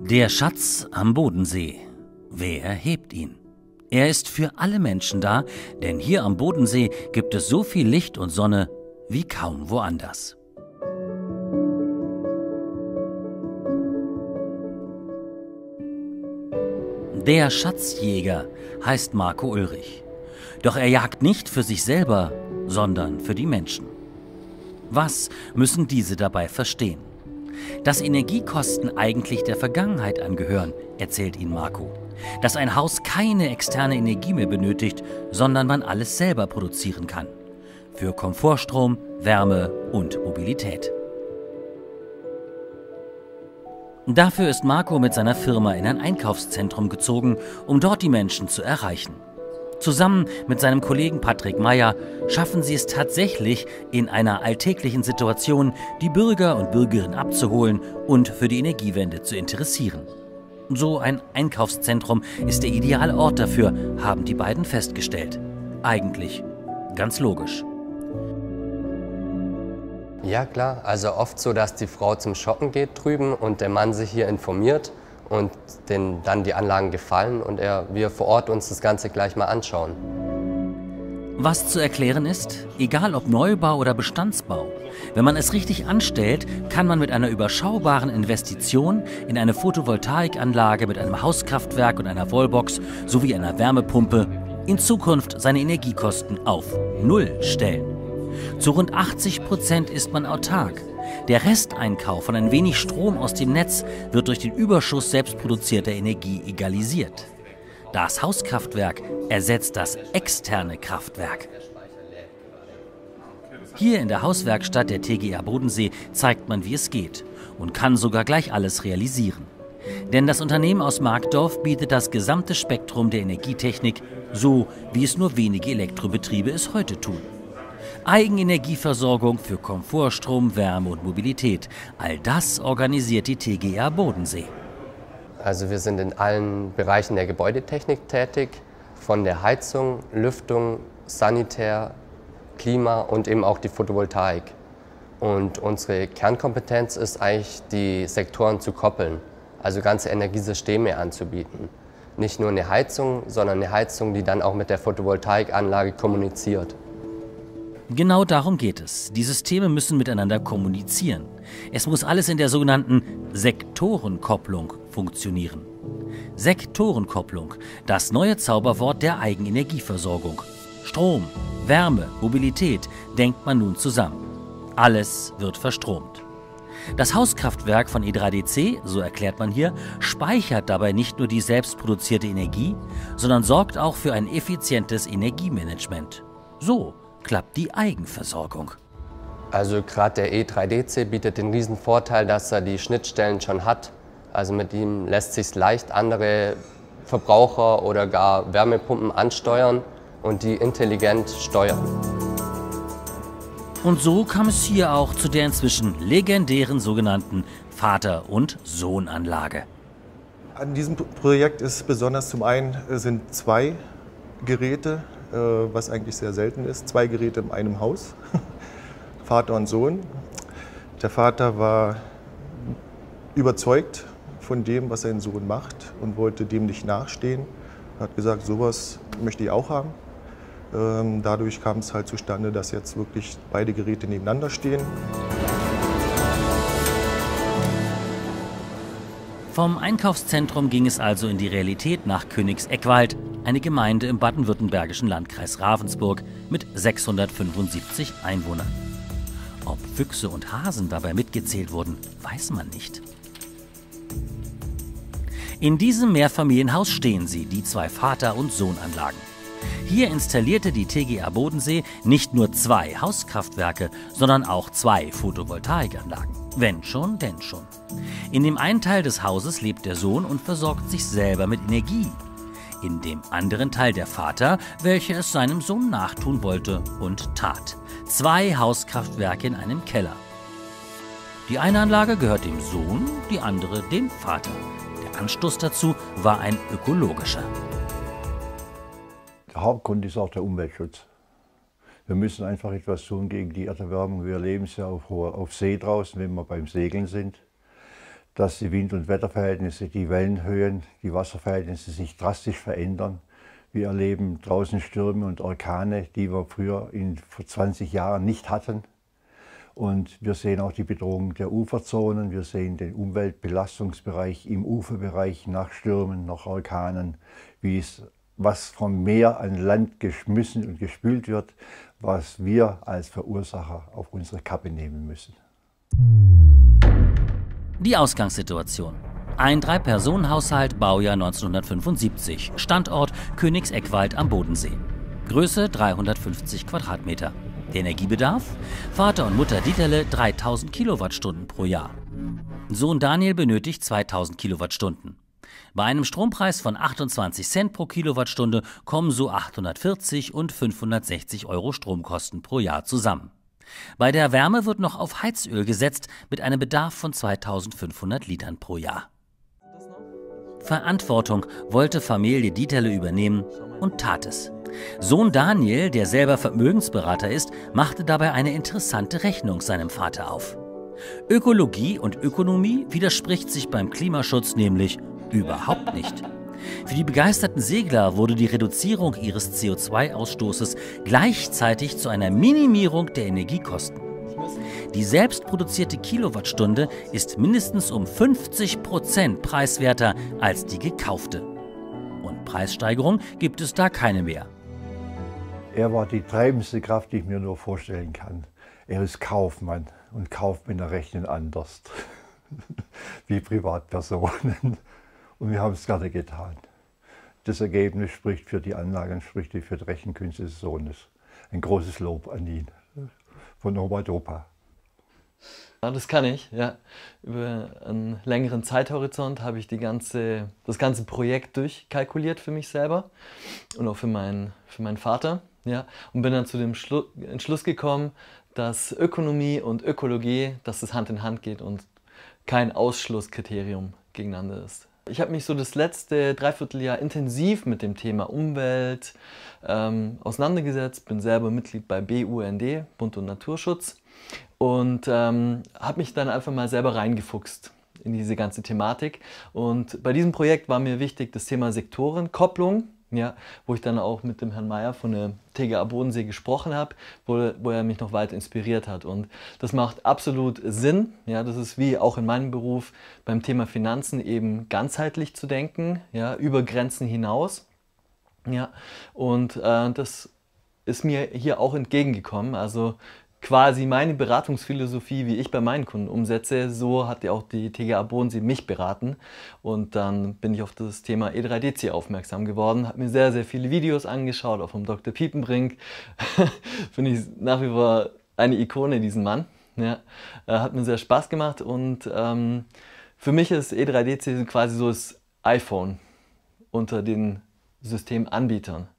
Der Schatz am Bodensee. Wer hebt ihn? Er ist für alle Menschen da, denn hier am Bodensee gibt es so viel Licht und Sonne wie kaum woanders. Der Schatzjäger heißt Marco Ulrich. Doch er jagt nicht für sich selber, sondern für die Menschen. Was müssen diese dabei verstehen? Dass Energiekosten eigentlich der Vergangenheit angehören, erzählt Ihnen Marco. Dass ein Haus keine externe Energie mehr benötigt, sondern man alles selber produzieren kann. Für Komfortstrom, Wärme und Mobilität. Dafür ist Marco mit seiner Firma in ein Einkaufszentrum gezogen, um dort die Menschen zu erreichen. Zusammen mit seinem Kollegen Patrick Meyer schaffen sie es tatsächlich, in einer alltäglichen Situation die Bürger und Bürgerinnen abzuholen und für die Energiewende zu interessieren. So ein Einkaufszentrum ist der ideale Ort dafür, haben die beiden festgestellt. Eigentlich ganz logisch. Ja klar, also oft so, dass die Frau zum Shoppen geht drüben und der Mann sich hier informiert und denen dann die Anlagen gefallen und wir vor Ort uns das Ganze gleich mal anschauen. Was zu erklären ist, egal ob Neubau oder Bestandsbau, wenn man es richtig anstellt, kann man mit einer überschaubaren Investition in eine Photovoltaikanlage mit einem Hauskraftwerk und einer Wallbox sowie einer Wärmepumpe in Zukunft seine Energiekosten auf Null stellen. Zu rund 80% ist man autark. Der Resteinkauf von ein wenig Strom aus dem Netz wird durch den Überschuss selbstproduzierter Energie egalisiert. Das Hauskraftwerk ersetzt das externe Kraftwerk. Hier in der Hauswerkstatt der TGA Bodensee zeigt man, wie es geht und kann sogar gleich alles realisieren. Denn das Unternehmen aus Markdorf bietet das gesamte Spektrum der Energietechnik, so wie es nur wenige Elektrobetriebe es heute tun. Eigenenergieversorgung für Komfortstrom, Wärme und Mobilität. All das organisiert die TGA Bodensee. Also wir sind in allen Bereichen der Gebäudetechnik tätig, von der Heizung, Lüftung, Sanitär, Klima und eben auch die Photovoltaik. Und unsere Kernkompetenz ist eigentlich, die Sektoren zu koppeln, also ganze Energiesysteme anzubieten. Nicht nur eine Heizung, sondern eine Heizung, die dann auch mit der Photovoltaikanlage kommuniziert. Genau darum geht es. Die Systeme müssen miteinander kommunizieren. Es muss alles in der sogenannten Sektorenkopplung funktionieren. Sektorenkopplung, das neue Zauberwort der Eigenenergieversorgung. Strom, Wärme, Mobilität denkt man nun zusammen. Alles wird verstromt. Das Hauskraftwerk von E3DC, so erklärt man hier, speichert dabei nicht nur die selbstproduzierte Energie, sondern sorgt auch für ein effizientes Energiemanagement. So klappt die Eigenversorgung. Also gerade der E3DC bietet den riesen Vorteil, dass er die Schnittstellen schon hat. Also mit ihm lässt sich leicht andere Verbraucher oder gar Wärmepumpen ansteuern und die intelligent steuern. Und so kam es hier auch zu der inzwischen legendären sogenannten Vater- und Sohnanlage. An diesem Projekt ist besonders zum einen sind zwei Geräte, was eigentlich sehr selten ist, zwei Geräte in einem Haus, Vater und Sohn. Der Vater war überzeugt von dem, was sein Sohn macht und wollte dem nicht nachstehen. Er hat gesagt, sowas möchte ich auch haben. Dadurch kam es halt zustande, dass jetzt wirklich beide Geräte nebeneinander stehen. Vom Einkaufszentrum ging es also in die Realität nach Königseckwald, eine Gemeinde im baden-württembergischen Landkreis Ravensburg mit 675 Einwohnern. Ob Füchse und Hasen dabei mitgezählt wurden, weiß man nicht. In diesem Mehrfamilienhaus stehen sie, die zwei Vater- und Sohnanlagen. Hier installierte die TGA Bodensee nicht nur zwei Hauskraftwerke, sondern auch zwei Photovoltaikanlagen. Wenn schon, denn schon. In dem einen Teil des Hauses lebt der Sohn und versorgt sich selber mit Energie. In dem anderen Teil der Vater, welcher es seinem Sohn nachtun wollte und tat. Zwei Hauskraftwerke in einem Keller. Die eine Anlage gehört dem Sohn, die andere dem Vater. Der Anstoß dazu war ein ökologischer. Der Hauptgrund ist auch der Umweltschutz. Wir müssen einfach etwas tun gegen die Erderwärmung. Wir leben ja auf See draußen, wenn wir beim Segeln sind. dass die Wind- und Wetterverhältnisse, die Wellenhöhen, die Wasserverhältnisse sich drastisch verändern. Wir erleben draußen Stürme und Orkane, die wir früher vor 20 Jahren nicht hatten. Und wir sehen auch die Bedrohung der Uferzonen, wir sehen den Umweltbelastungsbereich im Uferbereich nach Stürmen, nach Orkanen, was vom Meer an Land geschmissen und gespült wird, was wir als Verursacher auf unsere Kappe nehmen müssen. Die Ausgangssituation. Ein 3-Personen-Haushalt, Baujahr 1975, Standort Königseckwald am Bodensee. Größe 350 Quadratmeter. Der Energiebedarf? Vater und Mutter Dieterle 3000 Kilowattstunden pro Jahr. Sohn Daniel benötigt 2000 Kilowattstunden. Bei einem Strompreis von 28 Cent pro Kilowattstunde kommen so 840 und 560 Euro Stromkosten pro Jahr zusammen. Bei der Wärme wird noch auf Heizöl gesetzt mit einem Bedarf von 2500 Litern pro Jahr. Verantwortung wollte Familie Dieterle übernehmen und tat es. Sohn Daniel, der selber Vermögensberater ist, machte dabei eine interessante Rechnung seinem Vater auf. Ökologie und Ökonomie widerspricht sich beim Klimaschutz nämlich überhaupt nicht. Für die begeisterten Segler wurde die Reduzierung ihres CO2-Ausstoßes gleichzeitig zu einer Minimierung der Energiekosten. Die selbstproduzierte Kilowattstunde ist mindestens um 50% preiswerter als die gekaufte. Und Preissteigerung gibt es da keine mehr. Er war die treibendste Kraft, die ich mir nur vorstellen kann. Er ist Kaufmann und Kaufmänner rechnen anders wie Privatpersonen. Und wir haben es gerade getan. Das Ergebnis spricht für die Anlagen, spricht für die Rechenkünste des Sohnes. Ein großes Lob an ihn, von Oma und Opa. Ja, das kann ich, ja. Über einen längeren Zeithorizont habe ich das ganze Projekt durchkalkuliert für mich selber und auch für meinen Vater. Ja, und bin dann zu dem Entschluss gekommen, dass Ökonomie und Ökologie, dass das Hand in Hand geht und kein Ausschlusskriterium gegeneinander ist. Ich habe mich so das letzte Dreivierteljahr intensiv mit dem Thema Umwelt auseinandergesetzt, bin selber Mitglied bei BUND, Bund und Naturschutz, und habe mich dann einfach mal selber reingefuchst in diese ganze Thematik. Und bei diesem Projekt war mir wichtig das Thema Sektorenkopplung, ja, wo ich dann auch mit dem Herrn Meier von der TGA Bodensee gesprochen habe, wo er mich noch weiter inspiriert hat. Und das macht absolut Sinn. Ja, das ist wie auch in meinem Beruf beim Thema Finanzen eben ganzheitlich zu denken, ja, über Grenzen hinaus. Ja, und das ist mir hier auch entgegengekommen. Also quasi meine Beratungsphilosophie, wie ich bei meinen Kunden umsetze, so hat ja auch die TGA Bodensee mich beraten. Und dann bin ich auf das Thema E3DC aufmerksam geworden, habe mir sehr, sehr viele Videos angeschaut, auch vom Dr. Piepenbrink. Finde ich nach wie vor eine Ikone, diesen Mann. Ja, hat mir sehr Spaß gemacht und für mich ist E3DC quasi so das iPhone unter den Systemanbietern.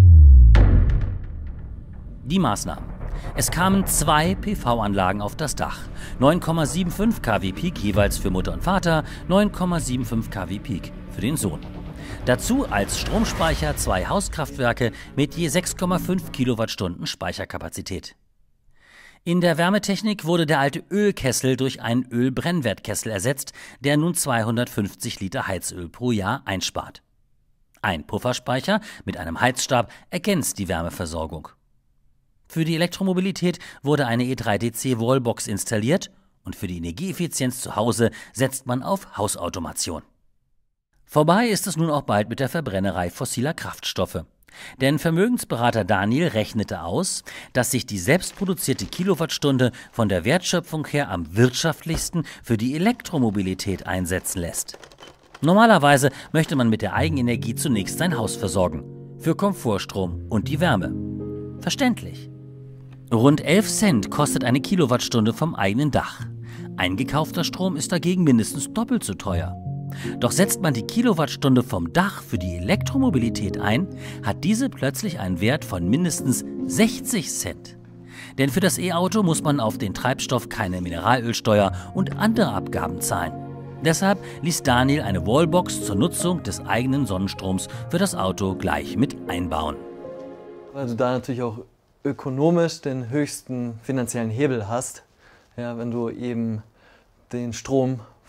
Die Maßnahmen. Es kamen 2 PV-Anlagen auf das Dach. 9,75 kW Peak jeweils für Mutter und Vater, 9,75 kW Peak für den Sohn. Dazu als Stromspeicher 2 Hauskraftwerke mit je 6,5 Kilowattstunden Speicherkapazität. In der Wärmetechnik wurde der alte Ölkessel durch einen Ölbrennwertkessel ersetzt, der nun 250 Liter Heizöl pro Jahr einspart. Ein Pufferspeicher mit einem Heizstab ergänzt die Wärmeversorgung. Für die Elektromobilität wurde eine E3DC Wallbox installiert und für die Energieeffizienz zu Hause setzt man auf Hausautomation. Vorbei ist es nun auch bald mit der Verbrennerei fossiler Kraftstoffe. Denn Vermögensberater Daniel rechnete aus, dass sich die selbstproduzierte Kilowattstunde von der Wertschöpfung her am wirtschaftlichsten für die Elektromobilität einsetzen lässt. Normalerweise möchte man mit der Eigenenergie zunächst sein Haus versorgen, für Komfortstrom und die Wärme. Verständlich. Rund 11 Cent kostet eine Kilowattstunde vom eigenen Dach. Eingekaufter Strom ist dagegen mindestens doppelt so teuer. Doch setzt man die Kilowattstunde vom Dach für die Elektromobilität ein, hat diese plötzlich einen Wert von mindestens 60 Cent. Denn für das E-Auto muss man auf den Treibstoff keine Mineralölsteuer und andere Abgaben zahlen. Deshalb ließ Daniel eine Wallbox zur Nutzung des eigenen Sonnenstroms für das Auto gleich mit einbauen. Weil du da natürlich auch ökonomisch den höchsten finanziellen Hebel hast, ja, wenn du eben den Strom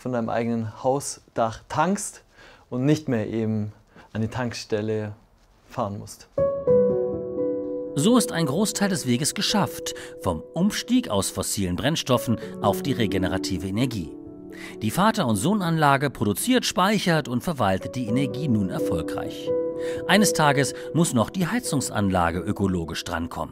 von deinem eigenen Hausdach tankst und nicht mehr eben an die Tankstelle fahren musst. So ist ein Großteil des Weges geschafft, vom Umstieg aus fossilen Brennstoffen auf die regenerative Energie. Die Vater- und Sohnanlage produziert, speichert und verwaltet die Energie nun erfolgreich. Eines Tages muss noch die Heizungsanlage ökologisch drankommen.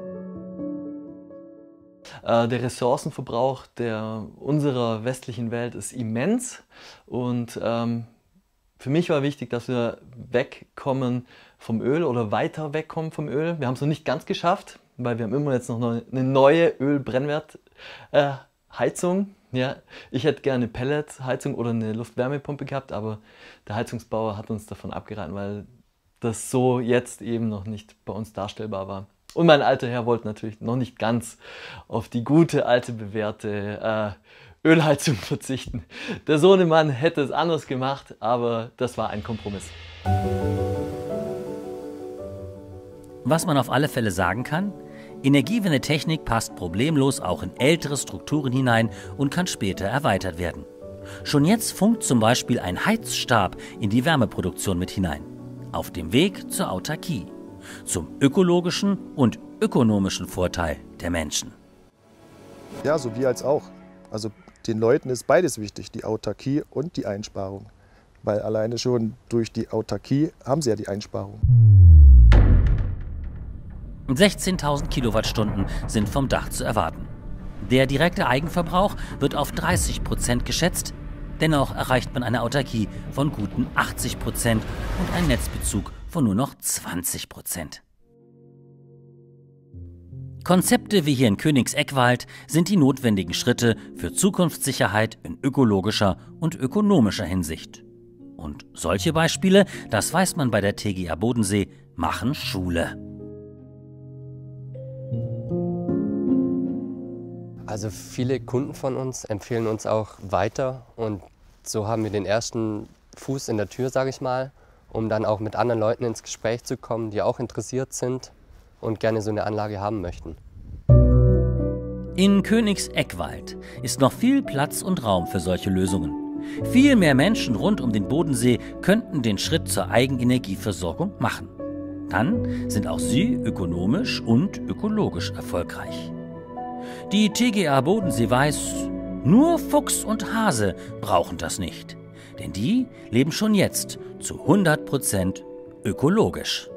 Der Ressourcenverbrauch unserer westlichen Welt ist immens und für mich war wichtig, dass wir wegkommen vom Öl oder weiter wegkommen vom Öl. Wir haben es noch nicht ganz geschafft, weil wir haben immer jetzt noch eine neue Ölbrennwertheizung. Ja, ich hätte gerne eine Pelletheizung oder eine Luftwärmepumpe gehabt, aber der Heizungsbauer hat uns davon abgeraten, weil das so jetzt eben noch nicht bei uns darstellbar war. Und mein alter Herr wollte natürlich noch nicht ganz auf die gute, alte, bewährte Ölheizung verzichten. Der Sohnemann hätte es anders gemacht, aber das war ein Kompromiss. Was man auf alle Fälle sagen kann: Energiewendetechnik passt problemlos auch in ältere Strukturen hinein und kann später erweitert werden. Schon jetzt funkt zum Beispiel ein Heizstab in die Wärmeproduktion mit hinein. Auf dem Weg zur Autarkie. Zum ökologischen und ökonomischen Vorteil der Menschen. Ja, so wir als auch. Also den Leuten ist beides wichtig, die Autarkie und die Einsparung. Weil alleine schon durch die Autarkie haben sie ja die Einsparung. 16.000 Kilowattstunden sind vom Dach zu erwarten. Der direkte Eigenverbrauch wird auf 30% geschätzt. Dennoch erreicht man eine Autarkie von guten 80% und einen Netzbezug von nur noch 20%. Konzepte wie hier in Königseckwald sind die notwendigen Schritte für Zukunftssicherheit in ökologischer und ökonomischer Hinsicht. Und solche Beispiele, das weiß man bei der TGA Bodensee, machen Schule. Also viele Kunden von uns empfehlen uns auch weiter und so haben wir den ersten Fuß in der Tür, sage ich mal, um dann auch mit anderen Leuten ins Gespräch zu kommen, die auch interessiert sind und gerne so eine Anlage haben möchten. In Königseckwald ist noch viel Platz und Raum für solche Lösungen. Viel mehr Menschen rund um den Bodensee könnten den Schritt zur Eigenenergieversorgung machen. Dann sind auch sie ökonomisch und ökologisch erfolgreich. Die TGA Bodensee weiß, nur Fuchs und Hase brauchen das nicht. Denn die leben schon jetzt zu 100% ökologisch.